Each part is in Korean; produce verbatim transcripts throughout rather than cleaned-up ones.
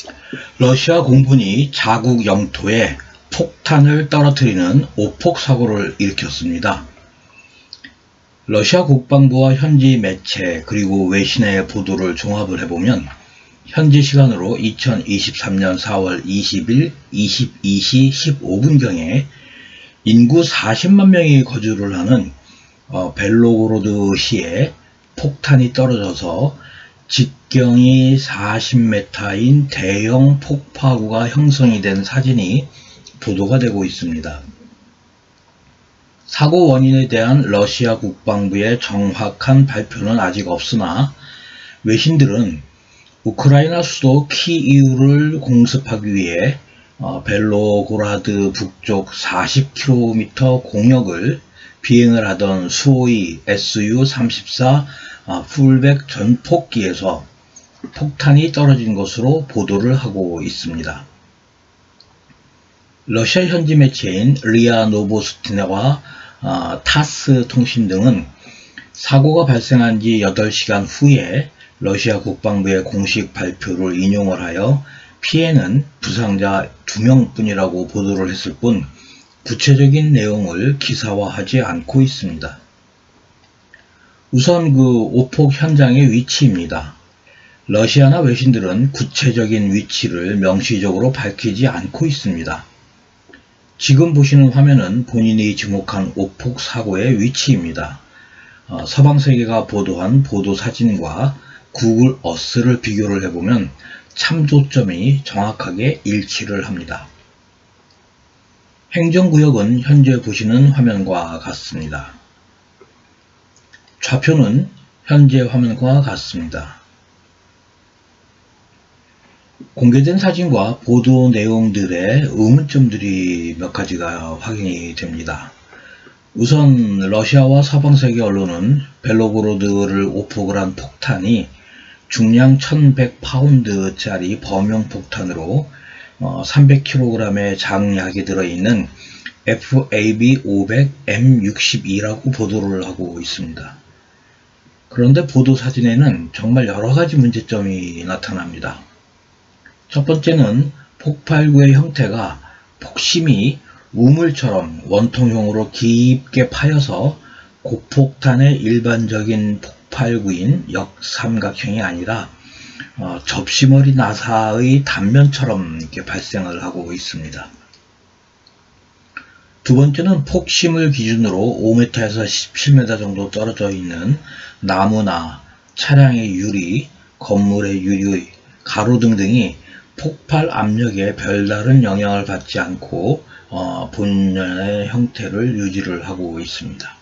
러시아 공군이 자국 영토에 폭탄을 떨어뜨리는 오폭 사고를 일으켰습니다. 러시아 국방부와 현지 매체 그리고 외신의 보도를 종합을 해보면 현지 시간으로 이천이십삼년 사월 이십일 이십이 시 십오 분경에 인구 사십만 명이 거주를 하는 어, 벨로고로드시에 폭탄이 떨어져서 직경이 사십 미터인 대형 폭파구가 형성이 된 사진이 보도가 되고 있습니다. 사고 원인에 대한 러시아 국방부의 정확한 발표는 아직 없으나 외신들은 우크라이나 수도 키이우를 공습하기 위해 어, 벨로고라드 북쪽 사십 킬로미터 공역을 비행을 하던 수호이 에스유 삼십사 어, 풀백 전폭기에서 폭탄이 떨어진 것으로 보도를 하고 있습니다. 러시아 현지 매체인 리아 노보스티나와 어, 타스 통신 등은 사고가 발생한 지 여덟 시간 후에 러시아 국방부의 공식 발표를 인용을 하여 피해는 부상자 두 명뿐이라고 보도를 했을 뿐 구체적인 내용을 기사화하지 않고 있습니다. 우선 그 오폭 현장의 위치입니다. 러시아나 외신들은 구체적인 위치를 명시적으로 밝히지 않고 있습니다. 지금 보시는 화면은 본인이 지목한 오폭 사고의 위치입니다. 어, 서방세계가 보도한 보도 사진과 구글 어스를 비교를 해보면 참조점이 정확하게 일치를 합니다. 행정구역은 현재 보시는 화면과 같습니다. 좌표는 현재 화면과 같습니다. 공개된 사진과 보도 내용들의 의문점들이 몇 가지가 확인이 됩니다. 우선 러시아와 서방세계 언론은 벨로고로드를 오폭을 한 폭탄이 중량 천백 파운드짜리 범용 폭탄으로 어, 삼백 킬로그램의 장약이 들어있는 에프에이비 오백 엠 육십이라고 보도를 하고 있습니다. 그런데 보도 사진에는 정말 여러가지 문제점이 나타납니다. 첫 번째는 폭발구의 형태가 폭심이 우물처럼 원통형으로 깊게 파여서 고폭탄의 일반적인 폭발구인 역삼각형이 아니라 어, 접시머리 나사의 단면처럼 이렇게 발생을 하고 있습니다. 두 번째는 폭심을 기준으로 오 미터에서 십칠 미터 정도 떨어져 있는 나무나 차량의 유리, 건물의 유리, 가로등 등이 폭발 압력에 별다른 영향을 받지 않고 어, 본연의 형태를 유지를 하고 있습니다.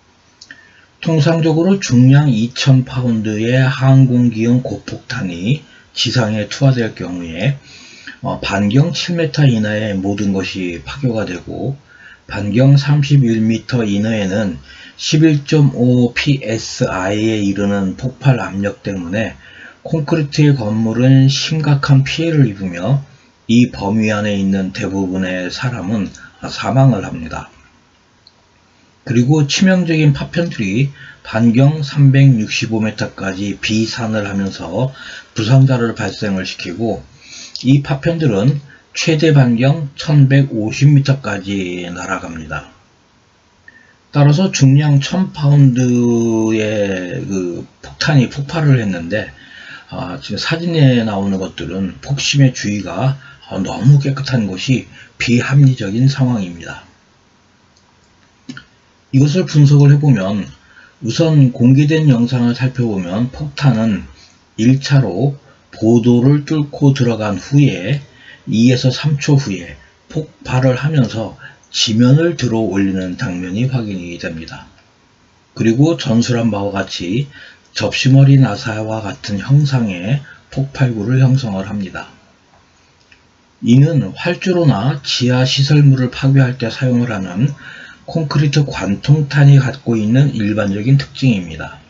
통상적으로 중량 이천 파운드의 항공기용 고폭탄이 지상에 투하될 경우에 어, 반경 칠 미터 이내에 모든 것이 파괴가 되고 반경 삼십일 미터 이내에는 십일 점 오 피에스아이에 이르는 폭발 압력 때문에 콘크리트의 건물은 심각한 피해를 입으며 이 범위 안에 있는 대부분의 사람은 사망을 합니다. 그리고 치명적인 파편들이 반경 삼백육십오 미터까지 비산을 하면서 부상자를 발생을 시키고 이 파편들은 최대 반경 천백오십 미터까지 날아갑니다. 따라서 중량 천 파운드의 그 폭탄이 폭발을 했는데 아, 지금 사진에 나오는 것들은 폭심의 주위가 너무 깨끗한 것이 비합리적인 상황입니다. 이것을 분석을 해보면 우선 공개된 영상을 살펴보면 폭탄은 일 차로 보도를 뚫고 들어간 후에 이에서 삼 초 후에 폭발을 하면서 지면을 들어 올리는 장면이 확인이 됩니다. 그리고 전술한 바와 같이 접시머리 나사와 같은 형상의 폭발구를 형성을 합니다. 이는 활주로나 지하 시설물을 파괴할 때 사용을 하는 콘크리트 관통탄이 갖고 있는 일반적인 특징입니다.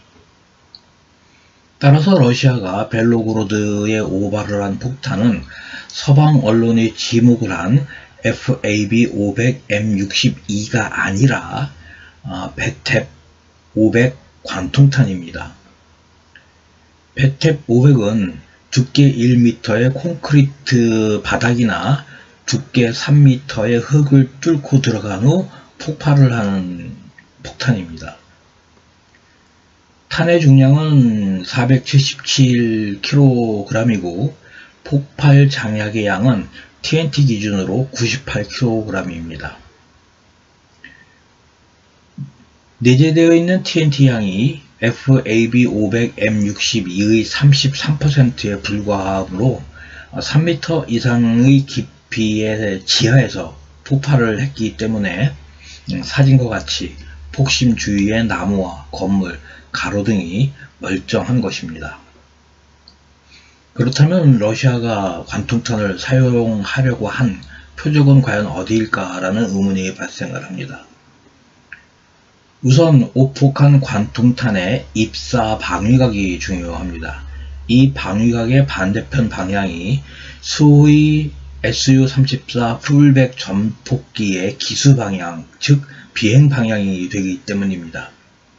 따라서 러시아가 벨로고로드에 오발을 한 폭탄은 서방 언론이 지목을 한 에프에이비 오백 엠 육십이가 아니라 베텝 오백 관통탄입니다. 베텝 오백은 두께 일 미터의 콘크리트 바닥이나 두께 삼 미터의 흙을 뚫고 들어간 후 폭발을 하는 폭탄입니다. 탄의 중량은 사백칠십칠 킬로그램이고 폭발 장약의 양은 티엔티 기준으로 구십팔 킬로그램입니다. 내재되어 있는 티엔티 양이 에프에이비 오백 엠 육십이의 삼십삼 퍼센트에 불과하므로 삼 미터 이상의 깊이의 지하에서 폭발을 했기 때문에 사진과 같이 폭심 주위의 나무와 건물, 가로등이 멀쩡한 것입니다. 그렇다면 러시아가 관통탄을 사용하려고 한 표적은 과연 어디일까라는 의문이 발생을 합니다. 우선 오폭한 관통탄의 입사 방위각이 중요합니다. 이 방위각의 반대편 방향이 수호의 에스유 삼십사 풀백 전폭기의 기수 방향, 즉 비행 방향이 되기 때문입니다.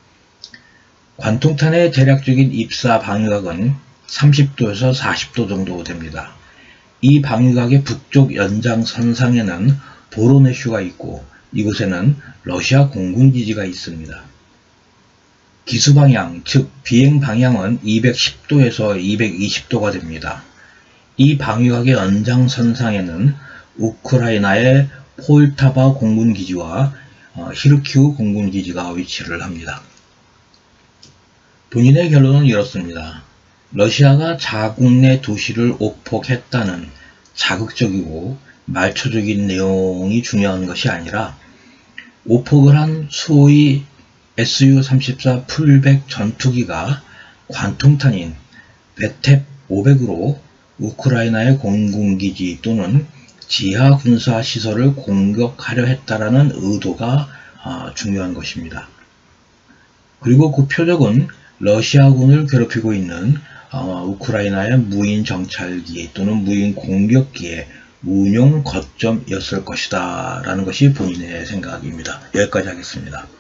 관통탄의 대략적인 입사 방위각은 삼십 도에서 사십 도 정도 됩니다. 이 방위각의 북쪽 연장선상에는 보로네슈가 있고 이곳에는 러시아 공군기지가 있습니다. 기수방향, 즉 비행방향은 이백십 도에서 이백이십 도가 됩니다. 이 방위각의 연장선상에는 우크라이나의 폴타바 공군기지와 히르키우 공군기지가 위치를 합니다. 본인의 결론은 이렇습니다. 러시아가 자국 내 도시를 오폭했다는 자극적이고 말초적인 내용이 중요한 것이 아니라 오폭을 한 수호의 에스유 삼십사 풀백 전투기가 관통탄인 베텝 오백으로 우크라이나의 공군기지 또는 지하 군사 시설을 공격하려 했다라는 의도가 중요한 것입니다. 그리고 그 표적은 러시아군을 괴롭히고 있는 우크라이나의 무인 정찰기 또는 무인 공격기의 운용 거점이었을 것이다 라는 것이 본인의 생각입니다. 여기까지 하겠습니다.